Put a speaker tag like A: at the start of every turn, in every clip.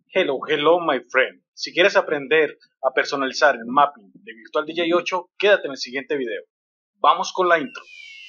A: Hello my friend. Si quieres aprender a personalizar el mapping de Virtual DJ 8, quédate en el siguiente video. Vamos con la intro.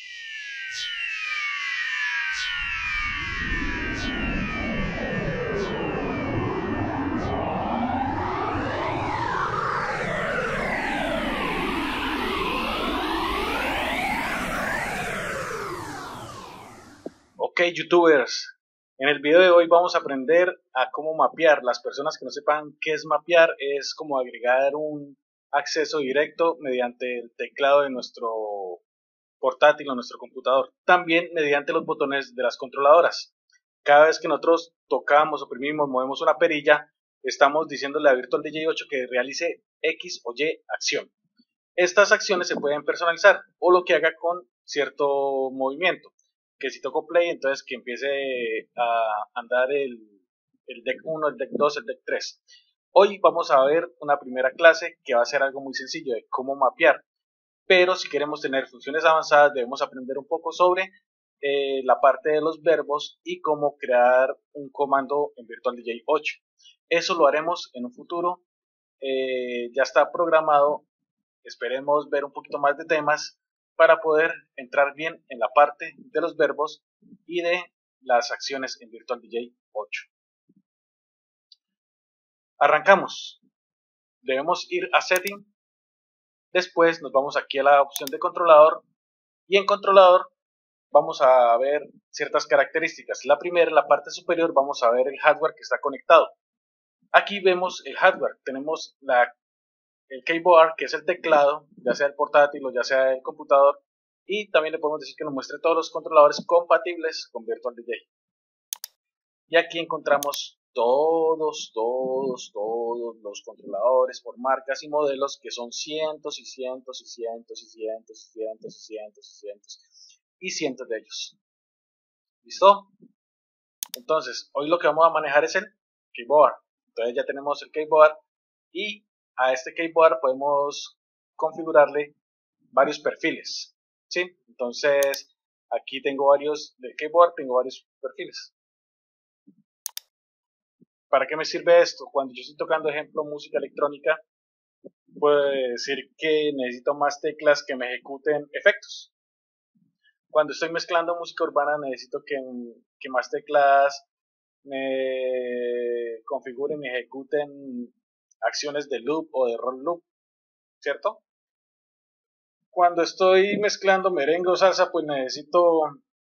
A: Ok, youtubers, en el video de hoy vamos a aprender a cómo mapear. Las personas que no sepan qué es mapear, es como agregar un acceso directo mediante el teclado de nuestro portátil o nuestro computador. También mediante los botones de las controladoras. Cada vez que nosotros tocamos, oprimimos, movemos una perilla, estamos diciéndole a Virtual DJ 8 que realice X o Y acción. Estas acciones se pueden personalizar o lo que haga con cierto movimiento. Que si toco play, entonces que empiece a andar el deck 1, el deck 2, el deck 3. Hoy vamos a ver una primera clase que va a ser algo muy sencillo de cómo mapear. Pero si queremos tener funciones avanzadas debemos aprender un poco sobre la parte de los verbos y cómo crear un comando en Virtual DJ 8. Eso lo haremos en un futuro. Ya está programado. Esperemos ver un poquito más de temas para poder entrar bien en la parte de los verbos y de las acciones en Virtual DJ 8. Arrancamos. Debemos ir a Setting. Después nos vamos aquí a la opción de controlador y en controlador vamos a ver ciertas características. La primera, en la parte superior, vamos a ver el hardware que está conectado. Aquí vemos el hardware. Tenemos el keyboard, que es el teclado, ya sea el portátil o ya sea el computador. Y también le podemos decir que nos muestre todos los controladores compatibles con Virtual DJ. Y aquí encontramos todos los controladores por marcas y modelos, que son cientos y cientos y cientos y cientos y cientos y cientos y cientos y cientos de ellos. ¿Listo? Entonces, hoy lo que vamos a manejar es el keyboard. Entonces ya tenemos el keyboard y a este keyboard podemos configurarle varios perfiles. ¿Sí? Entonces, aquí tengo varios del keyboard, tengo varios perfiles. ¿Para qué me sirve esto? Cuando yo estoy tocando, ejemplo, música electrónica, puedo decir que necesito más teclas que me ejecuten efectos. Cuando estoy mezclando música urbana, necesito que más teclas me configuren y ejecuten acciones de loop o de roll loop, ¿cierto? Cuando estoy mezclando merengue o salsa, pues necesito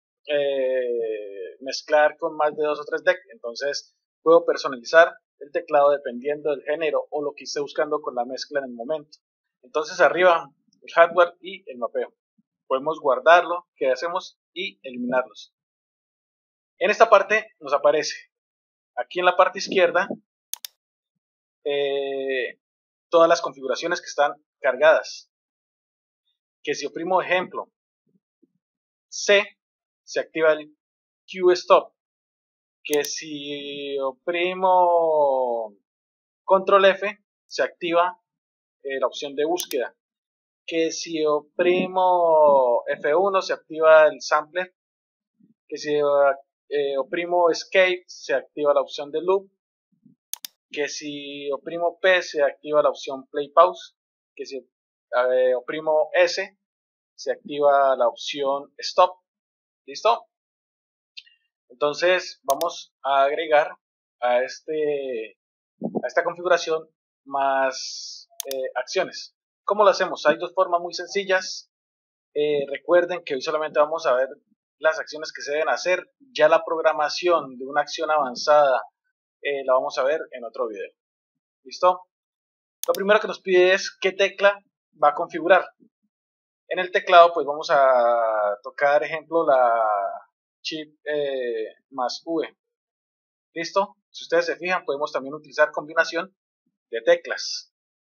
A: mezclar con más de 2 o 3 decks. Entonces puedo personalizar el teclado dependiendo del género o lo que esté buscando con la mezcla en el momento. Entonces arriba el hardware y el mapeo. Podemos guardarlo, qué hacemos y eliminarlos. En esta parte nos aparece aquí en la parte izquierda todas las configuraciones que están cargadas. Que si oprimo ejemplo C, se activa el Q-Stop. Que si oprimo Control F, se activa la opción de búsqueda. Que si oprimo F1, se activa el sampler. Que si oprimo Escape, se activa la opción de loop. Que si oprimo P, se activa la opción Play Pause. Que si oprimo S, se activa la opción Stop. ¿Listo? Entonces vamos a agregar a esta configuración más acciones. ¿Cómo lo hacemos? Hay dos formas muy sencillas. Recuerden que hoy solamente vamos a ver las acciones que se deben hacer. Ya la programación de una acción avanzada la vamos a ver en otro video. ¿Listo? Lo primero que nos pide es qué tecla va a configurar. En el teclado pues vamos a tocar, ejemplo, la Shift más V. ¿Listo? Si ustedes se fijan, podemos también utilizar combinación de teclas.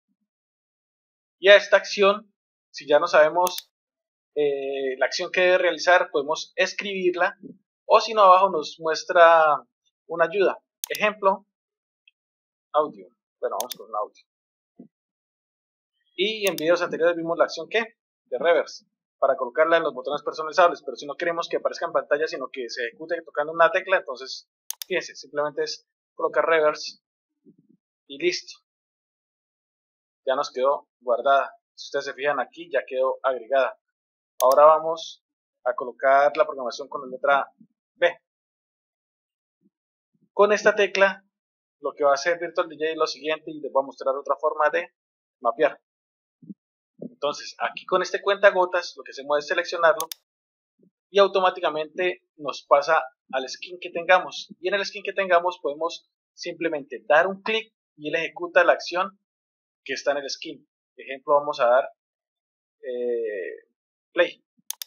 A: Y a esta acción, si ya no sabemos la acción que debe realizar, podemos escribirla, o si no, abajo nos muestra una ayuda. Ejemplo, audio. Bueno, vamos con un audio. Y en videos anteriores vimos la acción ¿qué? De reverse, para colocarla en los botones personalizables, pero si no queremos que aparezca en pantalla, sino que se ejecute tocando una tecla, entonces, fíjense, simplemente es colocar reverse y listo, ya nos quedó guardada. Si ustedes se fijan aquí, ya quedó agregada. Ahora vamos a colocar la programación con la letra B. Con esta tecla, lo que va a hacer Virtual DJ es lo siguiente, y les voy a mostrar otra forma de mapear. Entonces, aquí con este cuentagotas, lo que hacemos es seleccionarlo y automáticamente nos pasa al skin que tengamos. Y en el skin que tengamos podemos simplemente dar un clic y él ejecuta la acción que está en el skin. Por ejemplo, vamos a dar play.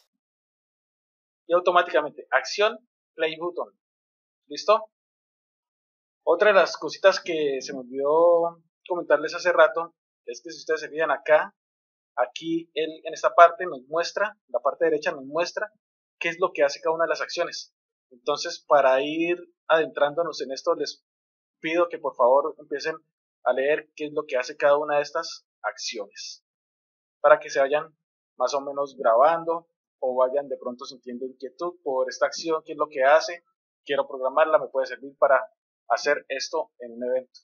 A: Y automáticamente, acción, play button. ¿Listo? Otra de las cositas que se me olvidó comentarles hace rato es que si ustedes se fijan acá, aquí en esta parte nos muestra, la parte derecha nos muestra qué es lo que hace cada una de las acciones. Entonces, para ir adentrándonos en esto, les pido que por favor empiecen a leer qué es lo que hace cada una de estas acciones, para que se vayan más o menos grabando o vayan de pronto sintiendo inquietud por esta acción, qué es lo que hace, quiero programarla, me puede servir para hacer esto en un evento.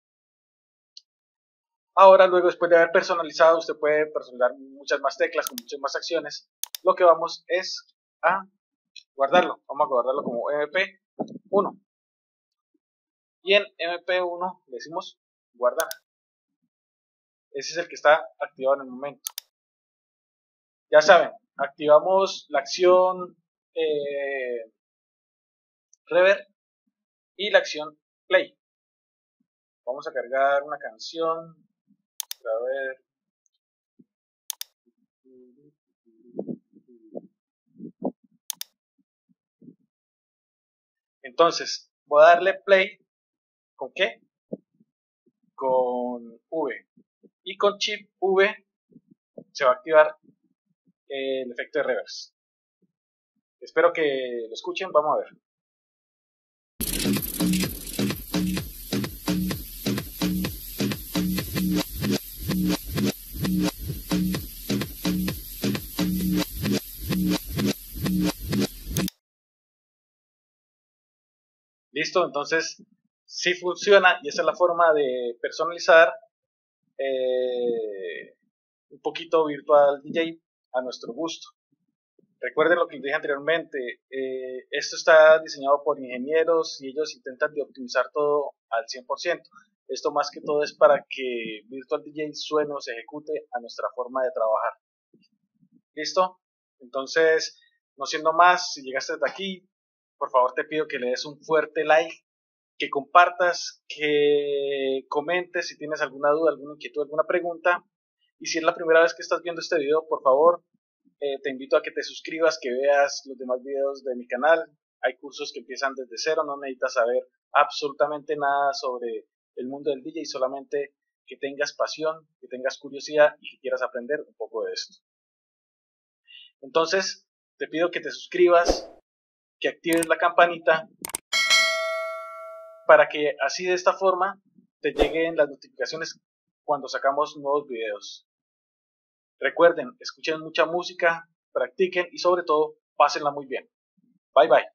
A: Ahora, luego, después de haber personalizado, usted puede personalizar muchas más teclas con muchas más acciones. Lo que vamos es a guardarlo. Vamos a guardarlo como MP1. Y en MP1 le decimos guardar. Ese es el que está activado en el momento. Ya saben, activamos la acción reverb y la acción play. Vamos a cargar una canción. A ver. Entonces, voy a darle play. ¿Con qué? Con V. Y con chip V se va a activar el efecto de reverse. Espero que lo escuchen. Vamos a ver. Listo, entonces sí funciona, y esa es la forma de personalizar un poquito Virtual DJ a nuestro gusto. Recuerden lo que les dije anteriormente, esto está diseñado por ingenieros y ellos intentan de optimizar todo al 100%. Esto más que todo es para que Virtual DJ suene o se ejecute a nuestra forma de trabajar. ¿Listo? Entonces, no siendo más, si llegaste hasta aquí, por favor te pido que le des un fuerte like, que compartas, que comentes si tienes alguna duda, alguna inquietud, alguna pregunta. Y si es la primera vez que estás viendo este video, por favor, te invito a que te suscribas, que veas los demás videos de mi canal. Hay cursos que empiezan desde cero, no necesitas saber absolutamente nada sobre el mundo del DJ, solamente que tengas pasión, que tengas curiosidad y que quieras aprender un poco de esto. Entonces, te pido que te suscribas, que actives la campanita, para que así de esta forma te lleguen las notificaciones cuando sacamos nuevos videos. Recuerden, escuchen mucha música, practiquen y sobre todo, pásenla muy bien. Bye bye.